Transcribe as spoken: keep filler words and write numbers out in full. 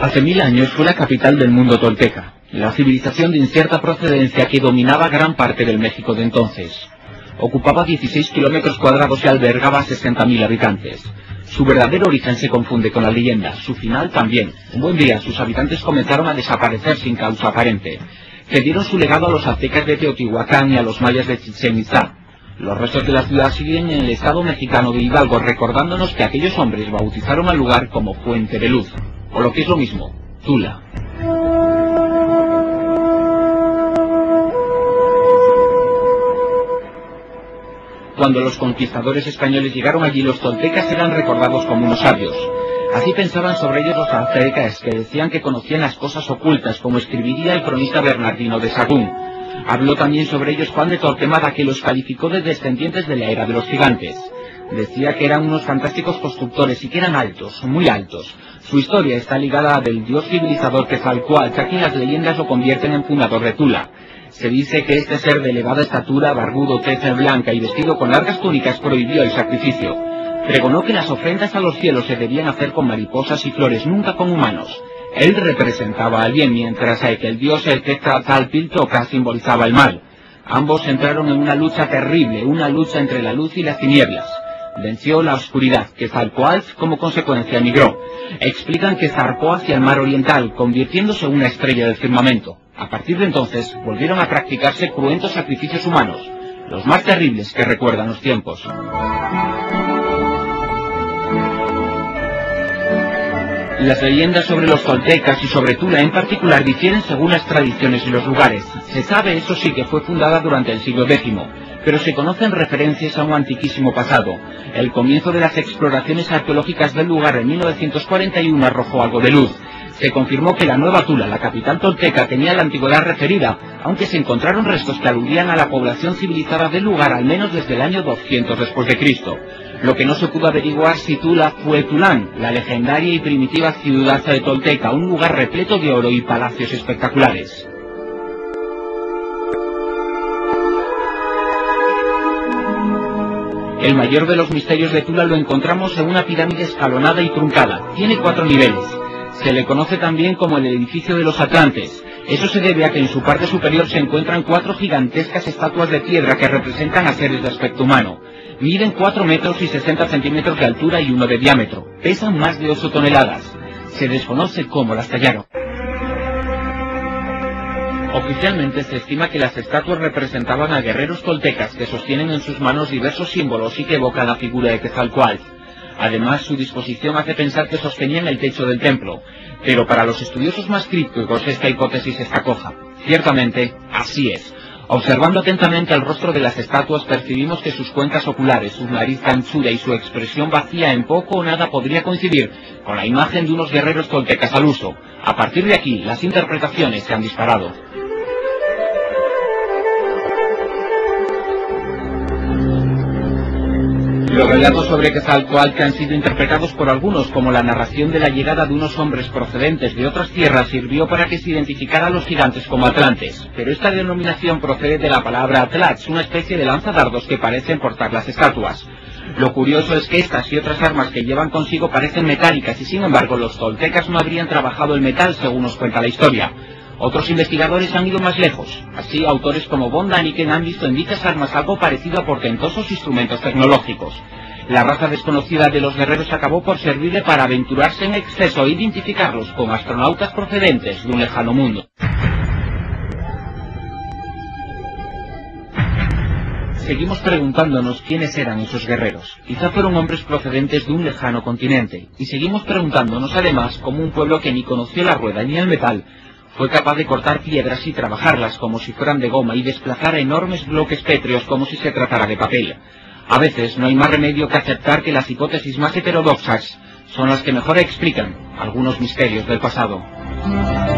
Hace mil años fue la capital del mundo tolteca, la civilización de incierta procedencia que dominaba gran parte del México de entonces. Ocupaba dieciséis kilómetros cuadrados y albergaba a sesenta mil habitantes. Su verdadero origen se confunde con la leyenda, su final también. Un buen día sus habitantes comenzaron a desaparecer sin causa aparente. Cedieron su legado a los aztecas de Teotihuacán y a los mayas de Chichén Itzá. Los restos de la ciudad siguen en el estado mexicano de Hidalgo, recordándonos que aquellos hombres bautizaron al lugar como Fuente de Luz, o lo que es lo mismo, Tula. Cuando los conquistadores españoles llegaron allí, los toltecas eran recordados como unos sabios. Así pensaban sobre ellos los aztecas, que decían que conocían las cosas ocultas, como escribiría el cronista Bernardino de Sahagún. Habló también sobre ellos Juan de Torquemada, que los calificó de descendientes de la era de los gigantes. Decía que eran unos fantásticos constructores y que eran altos, muy altos. Su historia está ligada a del dios civilizador Quetzalcóatl, ya que las leyendas lo convierten en fundador de Tula. Se dice que este ser de elevada estatura, barbudo, tez blanca y vestido con largas túnicas prohibió el sacrificio. Pregonó que las ofrendas a los cielos se debían hacer con mariposas y flores, nunca con humanos. Él representaba al bien, mientras que el dios el Quetzalpiltoca simbolizaba el mal. Ambos entraron en una lucha terrible, una lucha entre la luz y las tinieblas. Venció la oscuridad, Quetzalcóatl como consecuencia emigró. Explican que zarpó hacia el mar oriental, convirtiéndose en una estrella del firmamento. A partir de entonces, volvieron a practicarse cruentos sacrificios humanos, los más terribles que recuerdan los tiempos. Las leyendas sobre los toltecas y sobre Tula en particular difieren según las tradiciones y los lugares. Se sabe, eso sí, que fue fundada durante el siglo décimo, pero se conocen referencias a un antiquísimo pasado. El comienzo de las exploraciones arqueológicas del lugar en mil novecientos cuarenta y uno arrojó algo de luz. Se confirmó que la nueva Tula, la capital tolteca, tenía la antigüedad referida, aunque se encontraron restos que aludían a la población civilizada del lugar al menos desde el año doscientos después de Cristo. Lo que no se pudo averiguar si Tula fue Tulán, la legendaria y primitiva ciudad de tolteca, un lugar repleto de oro y palacios espectaculares. El mayor de los misterios de Tula lo encontramos en una pirámide escalonada y truncada. Tiene cuatro niveles. Se le conoce también como el edificio de los Atlantes. Eso se debe a que en su parte superior se encuentran cuatro gigantescas estatuas de piedra que representan a seres de aspecto humano. Miden cuatro metros y sesenta centímetros de altura y uno de diámetro. Pesan más de ocho toneladas. Se desconoce cómo las tallaron. Oficialmente se estima que las estatuas representaban a guerreros toltecas que sostienen en sus manos diversos símbolos y que evocan la figura de Quetzalcóatl. Además, su disposición hace pensar que sostenían el techo del templo, pero para los estudiosos más críticos esta hipótesis está coja. Ciertamente, así es. Observando atentamente el rostro de las estatuas percibimos que sus cuencas oculares, su nariz anchuda y su expresión vacía en poco o nada podría coincidir con la imagen de unos guerreros toltecas al uso. A partir de aquí, las interpretaciones se han disparado. Los relatos sobre Quetzalcóatl que han sido interpretados por algunos como la narración de la llegada de unos hombres procedentes de otras tierras sirvió para que se identificara a los gigantes como atlantes, pero esta denominación procede de la palabra atlats, una especie de lanzadardos que parecen portar las estatuas. Lo curioso es que estas y otras armas que llevan consigo parecen metálicas y sin embargo los toltecas no habrían trabajado el metal según nos cuenta la historia. Otros investigadores han ido más lejos. Así, autores como von Däniken han visto en dichas armas algo parecido a portentosos instrumentos tecnológicos. La raza desconocida de los guerreros acabó por servirle para aventurarse en exceso e identificarlos como astronautas procedentes de un lejano mundo. Seguimos preguntándonos quiénes eran esos guerreros. Quizá fueron hombres procedentes de un lejano continente. Y seguimos preguntándonos además cómo un pueblo que ni conoció la rueda ni el metal fue capaz de cortar piedras y trabajarlas como si fueran de goma y desplazar enormes bloques pétreos como si se tratara de papel. A veces no hay más remedio que aceptar que las hipótesis más heterodoxas son las que mejor explican algunos misterios del pasado.